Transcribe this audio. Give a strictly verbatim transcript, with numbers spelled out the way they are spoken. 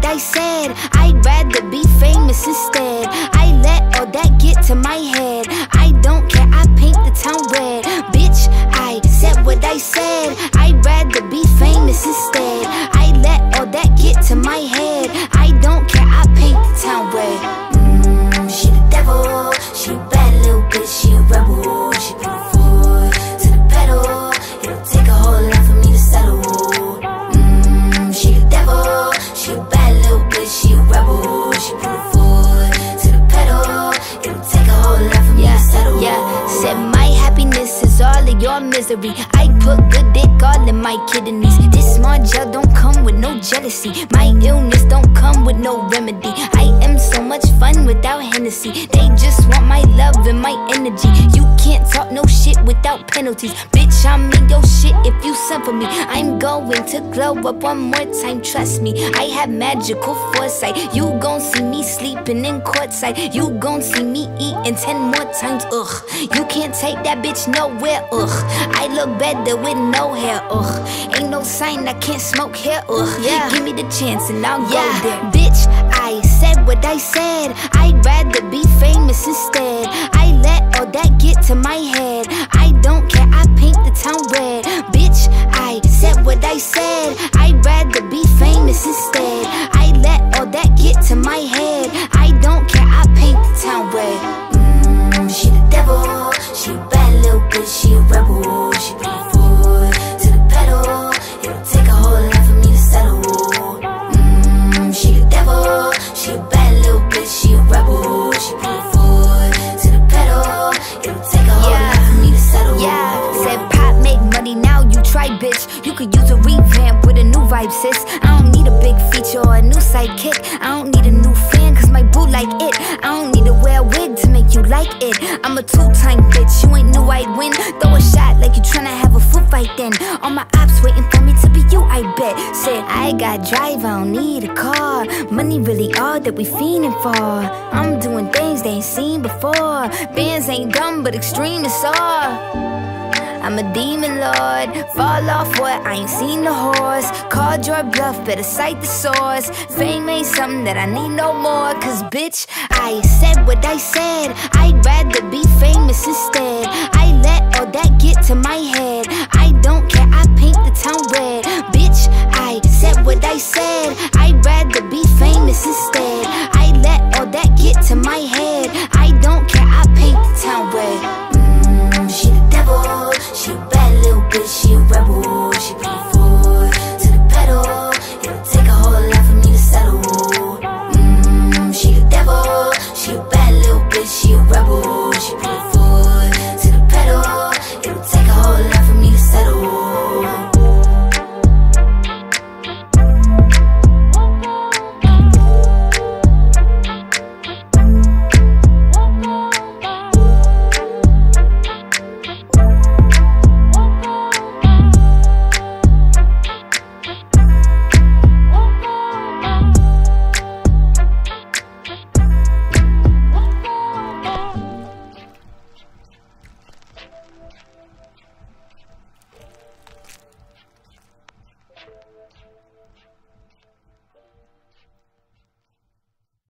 I said. I'd rather be famous instead. I let all that get to my head. I don't care, I paint the town red. Bitch, I said what I said. I'd rather be famous instead. I let all that get to my head. I don't care, I paint the town red. Mmm, she the devil. She a bad little bitch, she a rebel. She put her foot to the pedal. It'll take a whole lot for me to settle. Mmm, she the devil. She a bad little bitch, she a rebel. She put her foot to the pedal. It'll take a whole lot for me yeah, to settle. Yeah, said my happiness is all of your misery. I put good dick all in my kidneys. This small gel don't come with no jealousy. My illness don't come with no remedy. I am so much fun without Hennessy. They just want my love and my energy. You can't talk no shit without penalties. Bitch, I'm in your shit if you send for me. I'm going to glow up one more time, trust me. I have magical foresight. You gon' see me sleeping in courtside. You gon' see me eating ten more times, ugh. You can't take that bitch nowhere, ugh. I look better with no hair, ugh. Ain't no sign I can't smoke hair, ugh. Yeah. Give me the chance and I'll yeah. go there. Bitch, I said what I said. I'd rather be famous instead. I let all that get to my head. I don't care, I paint the town red. Bitch, I said what I said. I'd rather be famous instead. I let all that get to my head. I don't care, I paint the town red. Mmm, she the devil. She a bad little bitch, she a rebel. She put her foot to the pedal. It'll take a whole lot for me to settle. Mmm, she the devil. She a bad little bitch, she a rebel. She put her foot to the pedal. It'll take a whole yeah. lot for me to settle. Yeah, said pop make money, now you try, bitch. You could use a revamp with a new vibe, sis. I don't need a big feature or a new sidekick. I don't need a new fan, cause my boo like it. I don't need to wear a wig to make you like it. I'm a two-time bitch, you ain't knew I'd win. Throw a shot like you tryna have a foot fight then. All my ops waiting for me to be you, I bet. Said I got drive, I don't need a car. Money really all that we fiending for. I'm doing things they ain't seen before. Bands ain't dumb but extreme is all. I'm a demon lord, fall off what, I ain't seen the horse. Called your bluff, better cite the source. Fame ain't something that I need no more. Cause bitch, I said what I said. I'd rather be famous instead. I let all that get to my head.